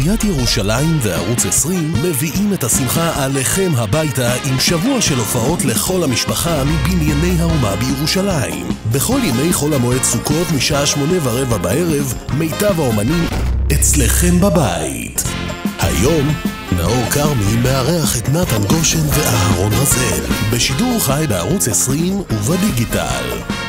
עיריית ירושלים וערוץ 20 מביאים את השמחה עליכם הביתה עם שבוע של הופעות לכל המשפחה מבנייני האומה בירושלים. בכל ימי חול המועד סוכות משעה 8:15 בערב, מיטב האומנים אצלכם בבית. היום נאור קרמי מארח את נתן גושן ואהרון רזל בשידור חי בערוץ 20 ובדיגיטל.